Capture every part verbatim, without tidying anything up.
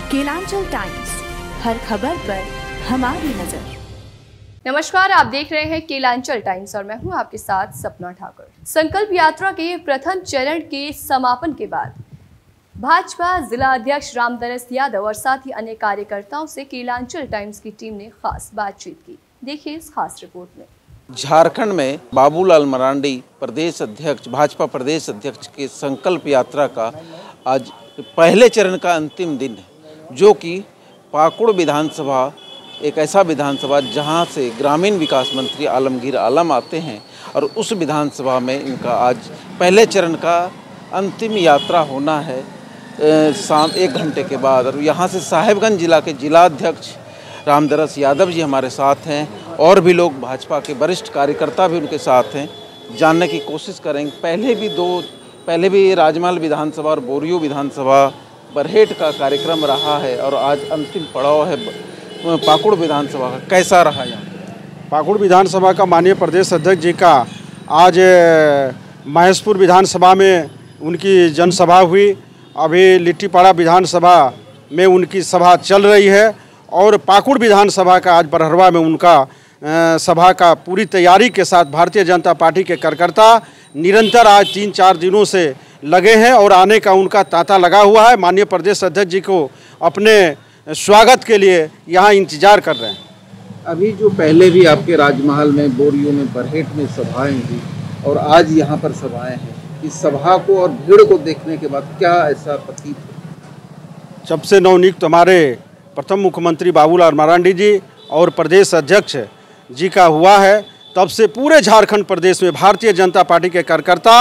Kelanchal times, हर खबर पर हमारी नजर। नमस्कार, आप देख रहे हैं केलांचल टाइम्स और मैं हूं आपके साथ सपना ठाकुर। संकल्प यात्रा के प्रथम चरण के समापन के बाद भाजपा जिला अध्यक्ष रामदरस यादव और साथ ही अन्य कार्यकर्ताओं से केलांचल टाइम्स की टीम ने खास बातचीत की। देखिए इस खास रिपोर्ट में। झारखंड में बाबूलाल मरांडी प्रदेश अध्यक्ष, भाजपा प्रदेश अध्यक्ष के संकल्प यात्रा का आज पहले चरण का अंतिम दिन है, जो कि पाकुड़ विधानसभा एक ऐसा विधानसभा जहां से ग्रामीण विकास मंत्री आलमगीर आलम आते हैं और उस विधानसभा में इनका आज पहले चरण का अंतिम यात्रा होना है शाम एक घंटे के बाद। और यहाँ से साहेबगंज जिला के जिलाध्यक्ष रामदरस यादव जी हमारे साथ हैं और भी लोग भाजपा के वरिष्ठ कार्यकर्ता भी उनके साथ हैं। जानने की कोशिश करेंगे। पहले भी दो पहले भी राजमहल विधानसभा और बोरियो विधानसभा बरहेट का कार्यक्रम रहा है और आज अंतिम पड़ाव है पाकुड़ विधानसभा का। कैसा रहा यहाँ? पाकुड़ विधानसभा का माननीय प्रदेश अध्यक्ष जी का आज महेशपुर विधानसभा में उनकी जनसभा हुई। अभी लिट्टीपाड़ा विधानसभा में उनकी सभा चल रही है और पाकुड़ विधानसभा का आज बरहरवा में उनका सभा का पूरी तैयारी के साथ भारतीय जनता पार्टी के कार्यकर्ता निरंतर आज तीन चार दिनों से लगे हैं और आने का उनका तांता लगा हुआ है। माननीय प्रदेश अध्यक्ष जी को अपने स्वागत के लिए यहाँ इंतजार कर रहे हैं। अभी जो पहले भी आपके राजमहल में, बोरियो में, बरहेट में सभाएं हुई और आज यहाँ पर सभाएं हैं, इस सभा को और भीड़ को देखने के बाद क्या ऐसा प्रतीत है? जब से नवनियुक्त हमारे प्रथम मुख्यमंत्री बाबूलाल मरांडी जी और प्रदेश अध्यक्ष जी का हुआ है, तब से पूरे झारखंड प्रदेश में भारतीय जनता पार्टी के कार्यकर्ता,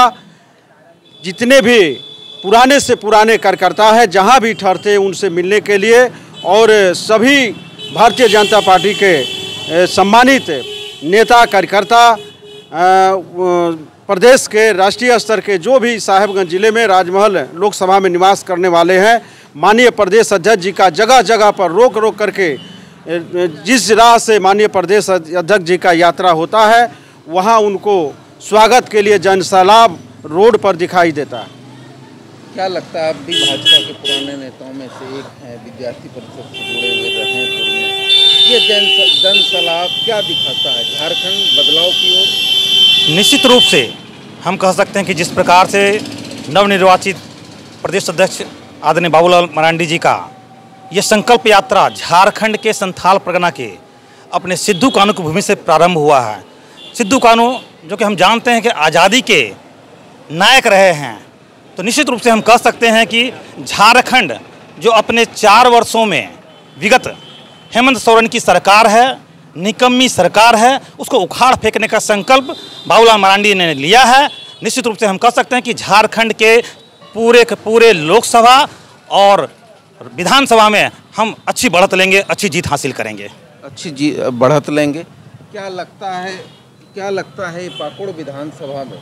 जितने भी पुराने से पुराने कार्यकर्ता हैं, जहां भी ठहरते हैं उनसे मिलने के लिए और सभी भारतीय जनता पार्टी के सम्मानित नेता कार्यकर्ता, प्रदेश के राष्ट्रीय स्तर के जो भी साहेबगंज जिले में राजमहल लोकसभा में निवास करने वाले हैं, माननीय प्रदेश अध्यक्ष जी का जगह जगह पर रोक रोक करके जिस राह से माननीय प्रदेश अध्यक्ष जी का यात्रा होता है वहां उनको स्वागत के लिए जनसैलाब रोड पर दिखाई देता है। क्या लगता है, आप भी भाजपा के पुराने नेताओं में से एक हैं, विद्यार्थी परिषद से जुड़े हुए रहे हैं, ये जन जनसैलाब क्या दिखाता है झारखंड बदलाव की ओर? निश्चित रूप से हम कह सकते हैं कि जिस प्रकार से नवनिर्वाचित प्रदेश अध्यक्ष आदरणीय बाबूलाल मरांडी जी का ये संकल्प यात्रा झारखंड के संथाल परगना के अपने सिद्धू कानू की भूमि से प्रारंभ हुआ है। सिद्धू कानू जो कि हम जानते हैं कि आज़ादी के नायक रहे हैं, तो निश्चित रूप से हम कह सकते हैं कि झारखंड जो अपने चार वर्षों में विगत हेमंत सोरेन की सरकार है, निकम्मी सरकार है, उसको उखाड़ फेंकने का संकल्प बाबूलाल मरांडी ने लिया है। निश्चित रूप से हम कह सकते हैं कि झारखंड के पूरे के पूरे लोकसभा और विधानसभा में हम अच्छी बढ़त लेंगे, अच्छी जीत हासिल करेंगे। अच्छी जी बढ़त लेंगे। क्या लगता है क्या लगता है पाकुड़ विधानसभा में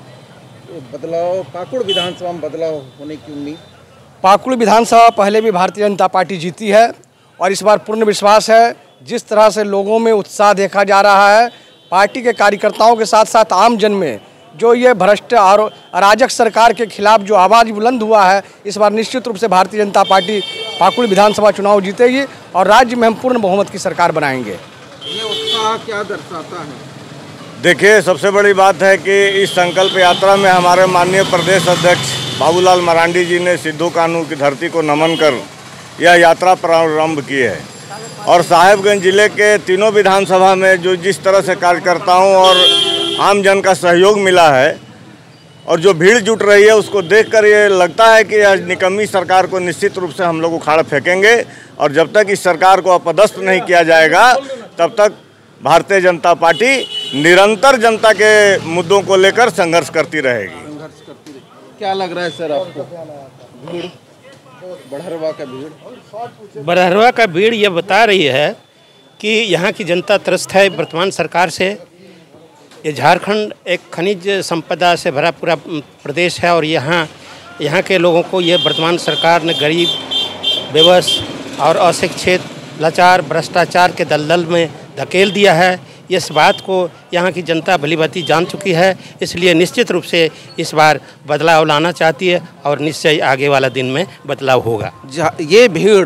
बदलाव, पाकुड़ विधानसभा में बदलाव होने की उम्मीद? पाकुड़ विधानसभा पहले भी भारतीय जनता पार्टी जीती है और इस बार पूर्ण विश्वास है। जिस तरह से लोगों में उत्साह देखा जा रहा है, पार्टी के कार्यकर्ताओं के साथ साथ आम जन में जो ये भ्रष्ट और अराजक सरकार के खिलाफ जो आवाज़ बुलंद हुआ है, इस बार निश्चित रूप से भारतीय जनता पार्टी पाकुड़ विधानसभा चुनाव जीतेगी और राज्य में हम पूर्ण बहुमत की सरकार बनाएंगे। ये उत्साह क्या दर्शाता है? देखिए, सबसे बड़ी बात है कि इस संकल्प यात्रा में हमारे माननीय प्रदेश अध्यक्ष बाबूलाल मरांडी जी ने सिद्धू कानू की धरती को नमन कर यह यात्रा प्रारंभ की है और साहेबगंज जिले के तीनों विधानसभा में जो जिस तरह से कार्यकर्ताओं और आम जन का सहयोग मिला है और जो भीड़ जुट रही है, उसको देखकर ये लगता है कि आज निकम्मी सरकार को निश्चित रूप से हम लोग उखाड़ फेंकेंगे और जब तक इस सरकार को अपदस्थ नहीं किया जाएगा तब तक भारतीय जनता पार्टी निरंतर जनता के मुद्दों को लेकर संघर्ष करती रहेगी। संघर्ष करती रहेगी। क्या लग रहा है सर आपको? भीड़, बरहरवा का भीड़ बरहरवा का भीड़ ये बता रही है कि यहाँ की जनता त्रस्त है वर्तमान सरकार से। ये झारखंड एक खनिज संपदा से भरा पूरा प्रदेश है और यहाँ यहाँ के लोगों को ये वर्तमान सरकार ने गरीब, बेबस और अशिक्षित, लाचार, भ्रष्टाचार के दलदल में धकेल दिया है। इस बात को यहाँ की जनता भलीभांति जान चुकी है, इसलिए निश्चित रूप से इस बार बदलाव लाना चाहती है और निश्चय आगे वाला दिन में बदलाव होगा। ये भीड़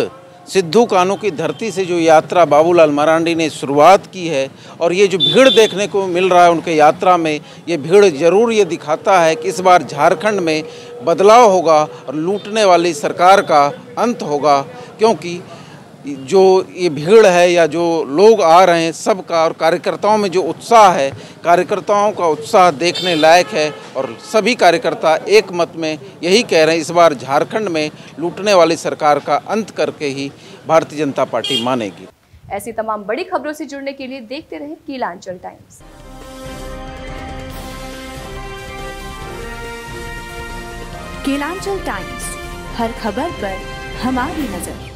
सिद्धू कान्हू की धरती से जो यात्रा बाबूलाल मरांडी ने शुरुआत की है और ये जो भीड़ देखने को मिल रहा है उनके यात्रा में, ये भीड़ जरूर ये दिखाता है कि इस बार झारखंड में बदलाव होगा और लूटने वाली सरकार का अंत होगा। क्योंकि जो ये भीड़ है या जो लोग आ रहे हैं सबका और कार्यकर्ताओं में जो उत्साह है, कार्यकर्ताओं का उत्साह देखने लायक है और सभी कार्यकर्ता एक मत में यही कह रहे हैं इस बार झारखंड में लूटने वाली सरकार का अंत करके ही भारतीय जनता पार्टी मानेगी। ऐसी तमाम बड़ी खबरों से जुड़ने के लिए देखते रहें कीलांचल टाइम्स। कीलांचल टाइम्स, हर खबर पर हमारी नजर।